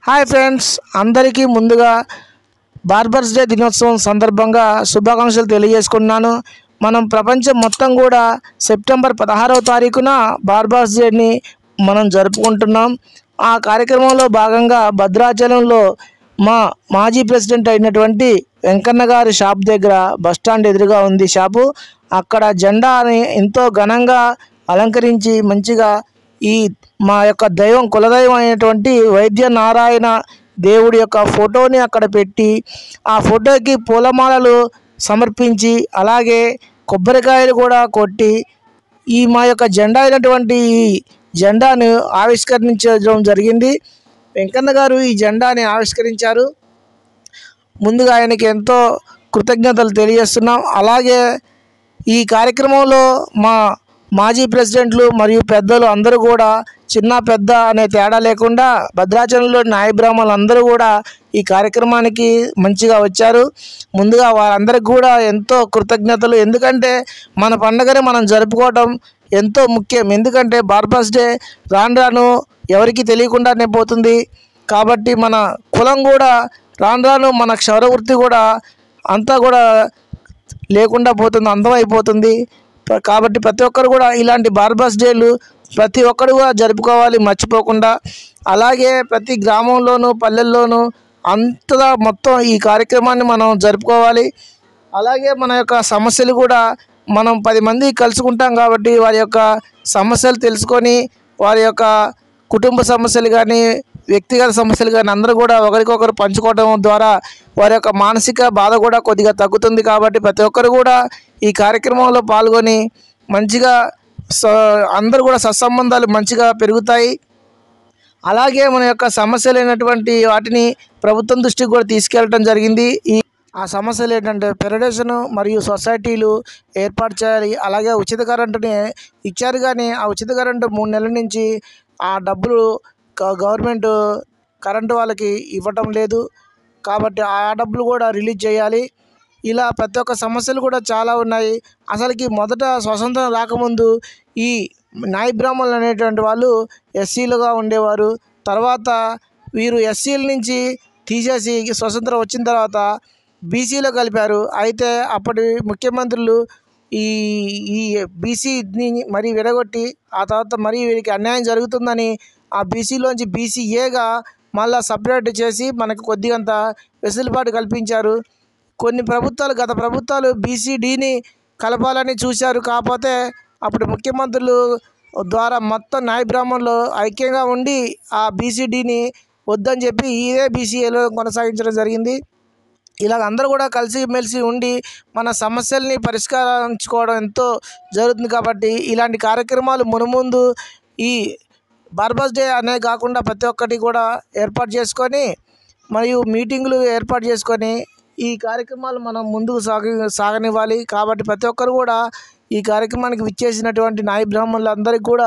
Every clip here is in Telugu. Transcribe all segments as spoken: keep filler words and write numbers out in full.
హాయ్ ఫ్రెండ్స్, అందరికీ ముందుగా బార్బర్స్ డే దినోత్సవం సందర్భంగా శుభాకాంక్షలు తెలియజేసుకుంటున్నాను. మనం ప్రపంచం మొత్తం కూడా సెప్టెంబర్ పదహారవ తారీఖున బార్బర్స్ డేని మనం జరుపుకుంటున్నాం. ఆ కార్యక్రమంలో భాగంగా భద్రాచలంలో మా మాజీ ప్రెసిడెంట్ అయినటువంటి వెంకన్న గారి షాప్ దగ్గర బస్టాండ్ ఎదురుగా ఉంది షాపు. అక్కడ జెండాని ఎంతో ఘనంగా అలంకరించి మంచిగా ఈ మా యొక్క దైవం కులదైవం అయినటువంటి వైద్య నారాయణ దేవుడి యొక్క ఫోటోని అక్కడ పెట్టి ఆ ఫోటోకి పూలమాలలు సమర్పించి అలాగే కొబ్బరికాయలు కూడా కొట్టి ఈ మా యొక్క జెండా అయినటువంటి ఈ జెండాను ఆవిష్కరించడం జరిగింది. వెంకన్న గారు ఈ జెండాని ఆవిష్కరించారు. ముందుగా ఆయనకి ఎంతో కృతజ్ఞతలు తెలియజేస్తున్నాం. అలాగే ఈ కార్యక్రమంలో మా మాజీ ప్రెసిడెంట్లు మరియు పెద్దలు అందరూ కూడా చిన్న పెద్ద అనే తేడా లేకుండా భద్రాచలంలో నాయ బ్రాహ్మణులు అందరూ కూడా ఈ కార్యక్రమానికి మంచిగా వచ్చారు. ముందుగా వారందరికీ కూడా ఎంతో కృతజ్ఞతలు. ఎందుకంటే మన పండుగని మనం జరుపుకోవడం ఎంతో ముఖ్యం. ఎందుకంటే బార్బర్స్ డే రాను రాను ఎవరికి తెలియకుండానే పోతుంది. కాబట్టి మన కులం కూడా రాను రాను మన క్షౌర వృత్తి కూడా అంతా కూడా లేకుండా పోతుంది, అంతమైపోతుంది. కాబట్టి ప్రతి ఒక్కరు కూడా ఇలాంటి బార్బర్స్ డేలు ప్రతి ఒక్కరు కూడా జరుపుకోవాలి మర్చిపోకుండా. అలాగే ప్రతి గ్రామంలోనూ పల్లెల్లోనూ అంతగా మొత్తం ఈ కార్యక్రమాన్ని మనం జరుపుకోవాలి. అలాగే మన యొక్క సమస్యలు కూడా మనం పది మంది కలుసుకుంటాం కాబట్టి వారి యొక్క సమస్యలు తెలుసుకొని వారి యొక్క కుటుంబ సమస్యలు కానీ వ్యక్తిగత సమస్యలు కానీ అందరూ కూడా ఒకరికొకరు పంచుకోవడం ద్వారా వారి యొక్క మానసిక బాధ కూడా కొద్దిగా తగ్గుతుంది. కాబట్టి ప్రతి ఒక్కరు కూడా ఈ కార్యక్రమంలో పాల్గొని మంచిగా అందరూ కూడా సత్సంబంధాలు మంచిగా పెరుగుతాయి. అలాగే మన యొక్క సమస్యలైనటువంటి వాటిని ప్రభుత్వం దృష్టికి కూడా తీసుకెళ్ళడం జరిగింది. ఈ ఆ సమస్యలు ఏంటంటే ఫెడరేషన్ మరియు సొసైటీలు ఏర్పాటు చేయాలి. అలాగే ఉచిత కరెంటుని ఇచ్చారు కానీ ఆ ఉచిత కరెంటు మూడు నెలల నుంచి ఆ డబ్బులు గవర్నమెంట్ కరెంటు వాళ్ళకి ఇవ్వటం లేదు. కాబట్టి ఆ డబ్బులు కూడా రిలీజ్ చేయాలి. ఇలా ప్రతి ఒక్క సమస్యలు కూడా చాలా ఉన్నాయి. అసలుకి మొదట స్వతంత్రం రాకముందు ఈ నాయ బ్రాహ్మణులు అనేటువంటి వాళ్ళు ఎస్సీలుగా ఉండేవారు. తర్వాత వీరు ఎస్సీల నుంచి తీసేసి స్వతంత్రం వచ్చిన తర్వాత బీసీలో కలిపారు. అయితే అప్పటి ముఖ్యమంత్రులు ఈ ఈ బీసీని మరీ విడగొట్టి ఆ తర్వాత మరీ వీరికి అన్యాయం జరుగుతుందని ఆ బీసీలోంచి బీసీఏగా మళ్ళీ సపరేట్ చేసి మనకు కొద్దిగంత వెసులుబాటు కల్పించారు. కొన్ని ప్రభుత్వాలు గత ప్రభుత్వాలు బీసీడీని కలపాలని చూశారు. కాకపోతే అప్పుడు ముఖ్యమంత్రులు ద్వారా మొత్తం నాయ బ్రాహ్మణులు ఐక్యంగా ఉండి ఆ బీసీడీని వద్దని చెప్పి ఇదే బీసీఏలో కొనసాగించడం జరిగింది. ఇలాగ అందరూ కూడా కలిసిమెలిసి ఉండి మన సమస్యల్ని పరిష్కరించుకోవడం ఎంతో జరుగుతుంది. కాబట్టి ఇలాంటి కార్యక్రమాలు మునుముందు ఈ బార్బర్స్ డే అనే కాకుండా ప్రతి ఒక్కటి కూడా ఏర్పాటు చేసుకొని మరియు మీటింగులు ఏర్పాటు చేసుకొని ఈ కార్యక్రమాలు మనం ముందుకు సాగ సాగనివ్వాలి. కాబట్టి ప్రతి ఒక్కరు కూడా ఈ కార్యక్రమానికి విచ్చేసినటువంటి నాయ బ్రాహ్మణులందరికీ కూడా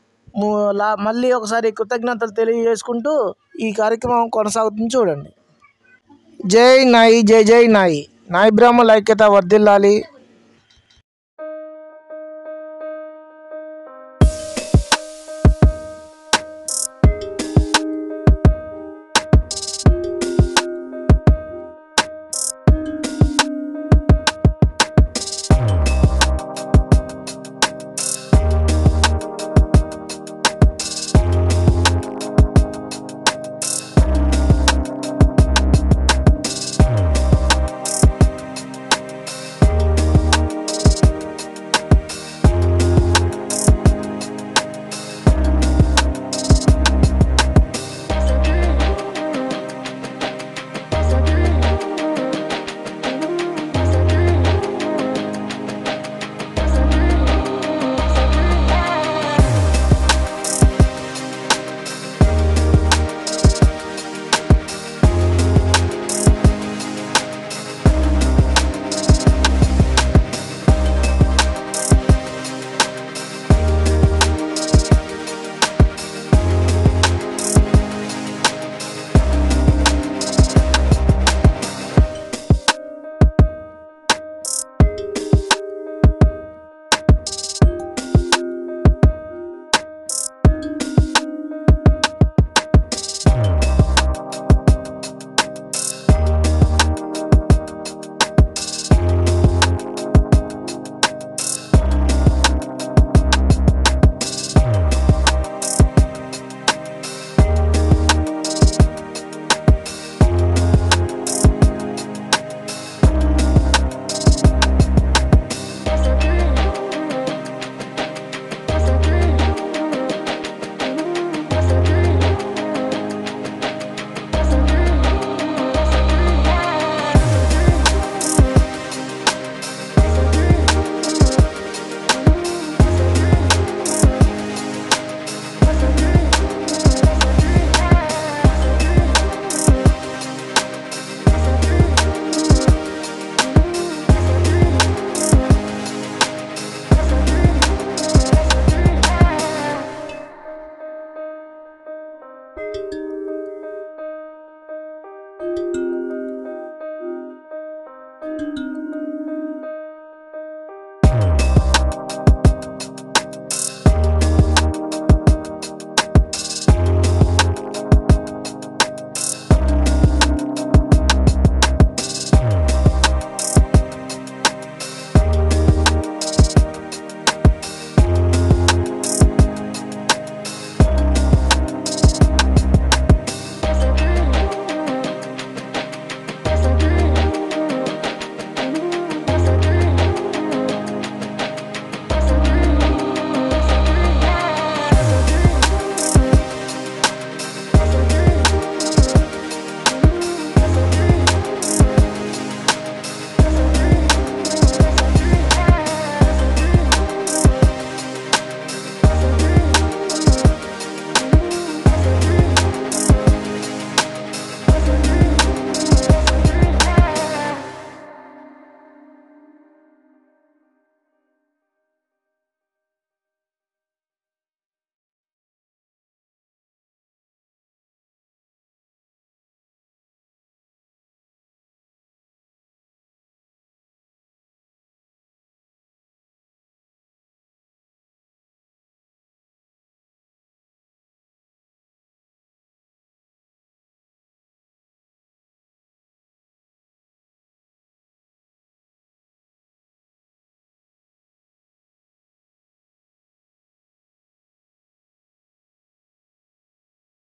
మళ్ళీ ఒకసారి కృతజ్ఞతలు తెలియజేసుకుంటూ ఈ కార్యక్రమం కొనసాగుతుంది. చూడండి. జై నాయి, జై జై నాయి. నాయ బ్రాహ్మణుల ఐక్యత వర్ధిల్లాలి.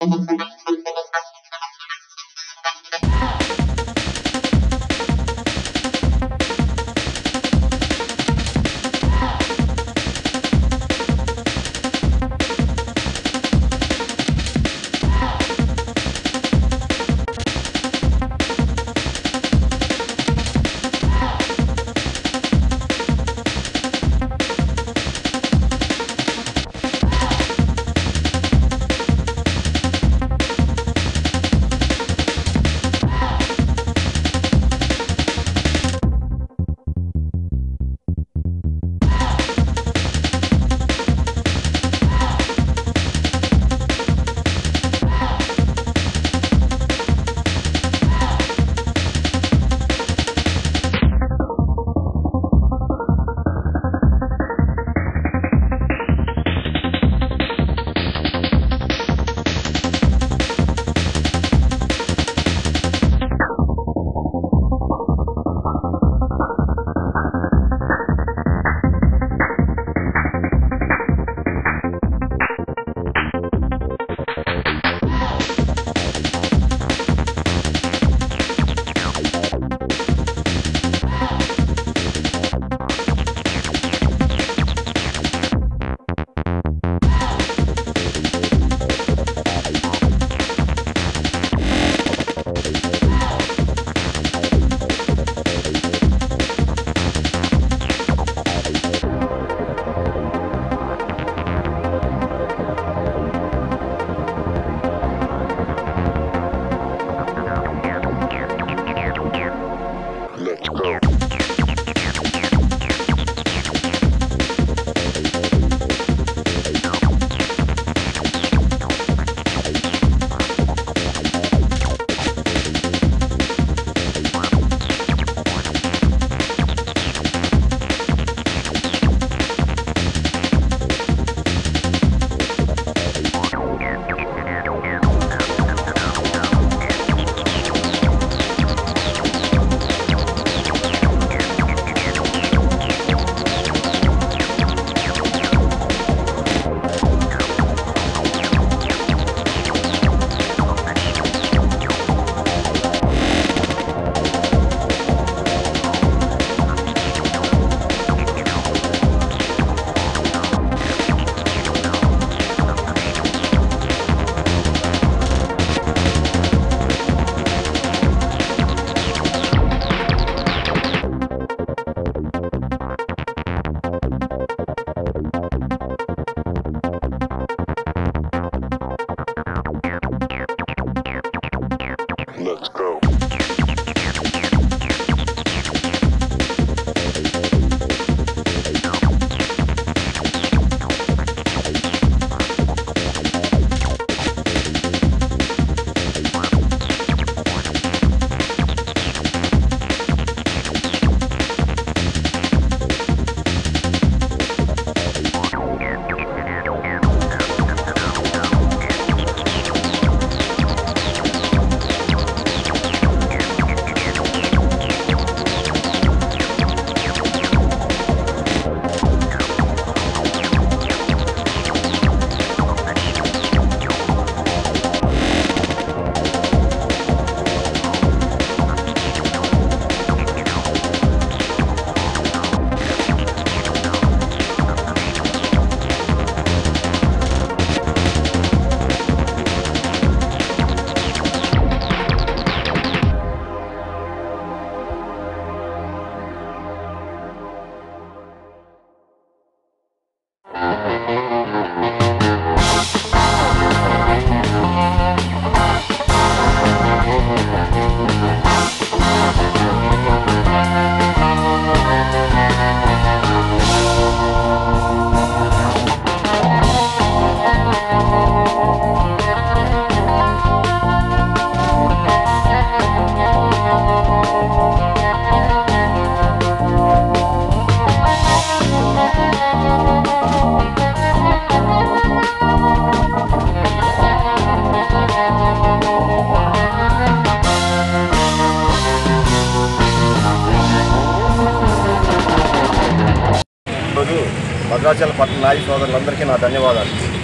భద్రాచల పట్టణ నాయ సోదరులందరికీ నా ధన్యవాదాలు.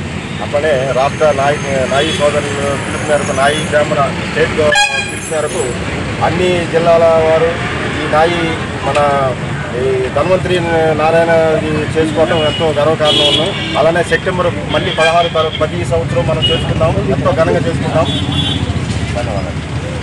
అట్లనే రాష్ట్ర నాయ నాయి సోదరులు పిలుపు మేరకు నాయి బ్రాహ్మణ స్టేట్ పిలుపు మేరకు అన్ని జిల్లాల వారు ఈ నాయి మన ఈ ధన్వంతరి నారాయణ చేసుకోవడం ఎంతో గర్వకారణం ఉన్నాం. అలానే సెప్టెంబర్ మళ్ళీ పదహారు ప్రతి సంవత్సరం మనం చేసుకుందాం, ఎంతో ఘనంగా చేసుకుంటాం. ధన్యవాదాలు.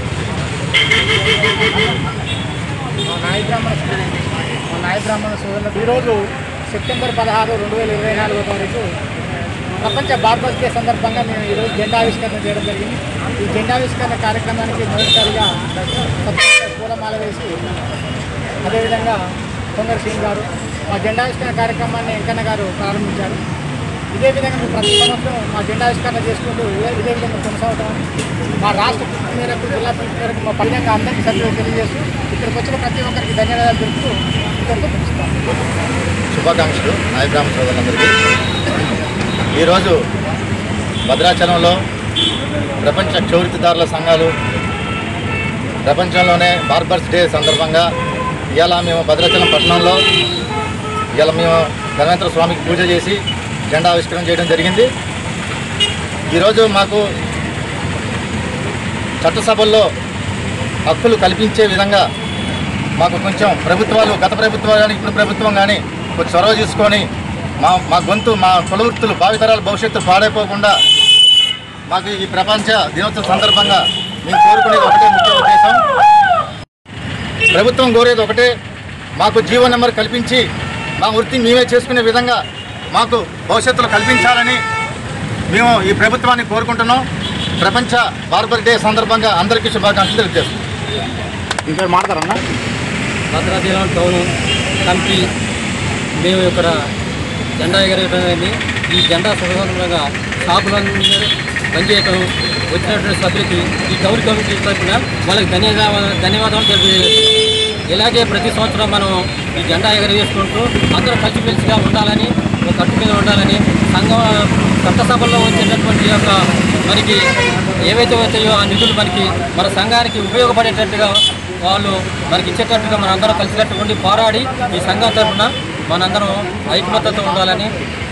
మా నాయ బ్రాహ్మణ మా నాయ బ్రాహ్మణ సోదరులకు ఈరోజు సెప్టెంబర్ పదహారు రెండు వేల ఇరవై నాలుగో తారీఖు ప్రపంచ బార్బర్స్ డే సందర్భంగా మేము ఈరోజు జెండావిష్కరణ చేయడం జరిగింది. ఈ జెండావిష్కరణ కార్యక్రమానికి మొదటిసారిగా పూలమాల వేసి అదేవిధంగా కొంగర సింగ్ గారు మా జెండావిష్కరణ కార్యక్రమాన్ని వెంకన్న గారు ప్రారంభించారు. ఇదే విధంగా మేము ప్రతి సంవత్సరం మా జెండావిష్కరణ చేసుకుంటూ ఇదే ఇదే విధంగా కొనసాగుతామని మా రాష్ట్ర పిలుపు మేరకు జిల్లా పిలుపు మేరకు మా పదిహేను అందరికీ సభ్యులు తెలియజేస్తూ ఇక్కడికి వచ్చిన ప్రతి ఒక్కరికి ధన్యవాదాలు తెలుపుతూ ఇక్కడితో పిలుస్తాం. శుభాకాంక్షలు నాయ బ్రాహ్మణ సోదరులందరికీ. ఈరోజు భద్రాచలంలో ప్రపంచ క్షౌరితదారుల సంఘాలు ప్రపంచంలోనే బార్బర్స్ డే సందర్భంగా ఇవాళ మేము భద్రాచలం పట్టణంలో ఇవాళ మేము ధన్వంతరి స్వామికి పూజ చేసి జెండా ఆవిష్కరణ చేయడం జరిగింది. ఈరోజు మాకు చట్టసభల్లో హక్కులు కల్పించే విధంగా మాకు కొంచెం ప్రభుత్వాలు గత ప్రభుత్వాలు కానీ ఇప్పుడు ప్రభుత్వం కానీ కొంచెం చొరవ తీసుకొని మా మా గొంతు మా కులవృత్తులు భావితరాల భవిష్యత్తు పాడైపోకుండా మాకు ఈ ప్రపంచ దినోత్సవం సందర్భంగా మేము కోరుకునేది ఒకటే ముఖ్య ఉద్దేశం. ప్రభుత్వం కోరేది ఒకటే, మాకు జీవో నెంబర్ కల్పించి మా వృత్తి మేమే చేసుకునే విధంగా మాకు భవిష్యత్తులో కల్పించాలని మేము ఈ ప్రభుత్వాన్ని కోరుకుంటున్నాం. ప్రపంచ బార్బర్ డే సందర్భంగా అందరికీ శుభాకాంక్షలు తెలియజేస్తున్నాం. ఇంకా మాట్లాడతారన్నా భద్రాచలం టౌను కమిటీ మేము ఇక్కడ జెండా ఎగరేయడం. ఈ జెండా సందర్భంగా షాపులను పనిచేయటం వచ్చినటువంటి సభ్యులకి ఈ టౌన్ కమిటీ తరఫున వాళ్ళకి ధన్యవాదాలు ధన్యవాదాలు తెలియజేస్తాం. ఇలాగే ప్రతి సంవత్సరం మనం ఈ జెండా ఎగరవేసుకుంటూ అందరూ కలిసిమెలిసిగా ఉండాలని, ఒక కట్టు మీద ఉండాలని, సంఘం చట్టసభల్లో వచ్చేటటువంటి యొక్క మనకి ఏవైతే వచ్చాయో ఆ నిధులు మనకి మన సంఘానికి ఉపయోగపడేటట్టుగా వాళ్ళు మనకి ఇచ్చేటట్టుగా మన అందరం కలిసినట్టు ఉండి పోరాడి ఈ సంఘం తరఫున మనందరం ఐకమత్యతో ఉండాలని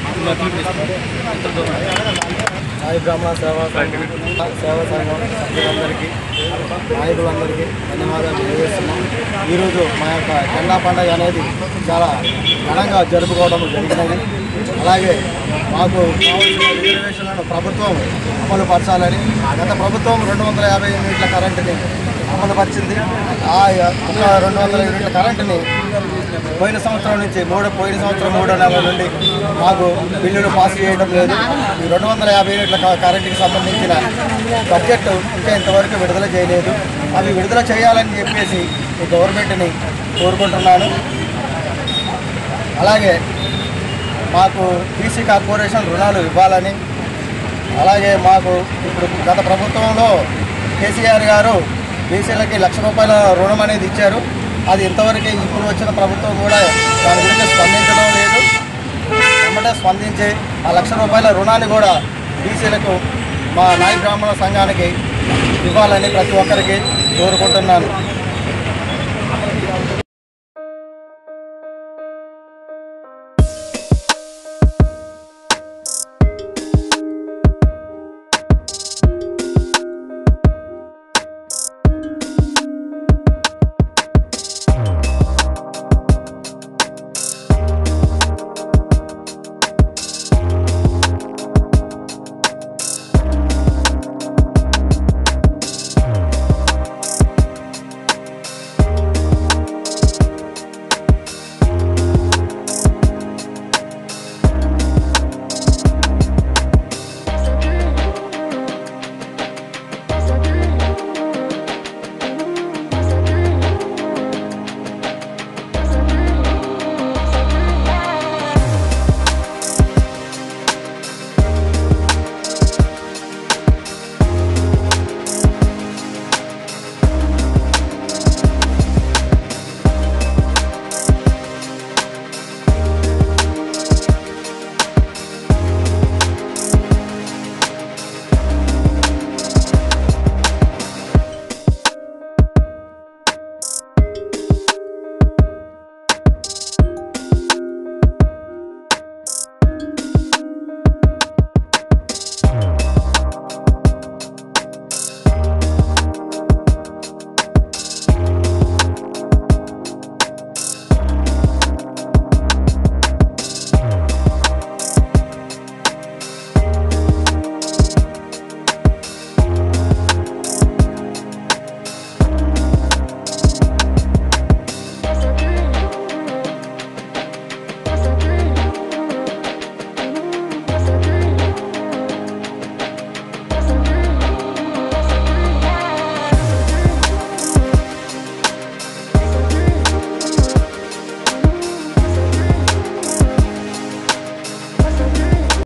నాయ బ్రాహ్మణ సేవా సేవా సంఘం సభ్యులందరికీ నాయకులందరికీ ధన్యవాదాలు తెలియజేస్తున్నాం. ఈరోజు మా యొక్క జెండా పండుగ అనేది చాలా ఘనంగా జరుపుకోవడం జరిగినది. అలాగే మాకు కావాల్సిన రిజర్వేషన్లను ప్రభుత్వం అమలు పరచాలని, గత ప్రభుత్వం రెండు వందల యాభై యూనిట్ల కరెంటుని అమలుపరిచింది. ఆ రెండు వందల యూనిట్ల కరెంటుని పోయిన సంవత్సరం నుంచి మూడు పోయిన సంవత్సరం మూడో నెలల నుండి మాకు బిల్లులు పాస్ చేయడం లేదు. ఈ రెండు వందల యాభై యూనిట్ల కరెంటుకి సంబంధించిన బడ్జెట్ ఇంకా ఇంతవరకు విడుదల చేయలేదు. అవి విడుదల చేయాలని చెప్పేసి ఈ గవర్నమెంట్ని కోరుకుంటున్నాను. అలాగే మాకు బీసీ కార్పొరేషన్ రుణాలు ఇవ్వాలని, అలాగే మాకు ఇప్పుడు గత ప్రభుత్వంలో కేసీఆర్ గారు బీసీలకి లక్ష రూపాయల రుణం అనేది ఇచ్చారు. అది ఇంతవరకు ఇప్పుడు వచ్చిన ప్రభుత్వం కూడా దాని గురించి స్పందించడం లేదు. వెంబడే స్పందించి ఆ లక్ష రూపాయల రుణాన్ని కూడా బీసీలకు మా నాయ బ్రాహ్మణ సంఘానికి ఇవ్వాలని ప్రతి ఒక్కరికి కోరుకుంటున్నాను.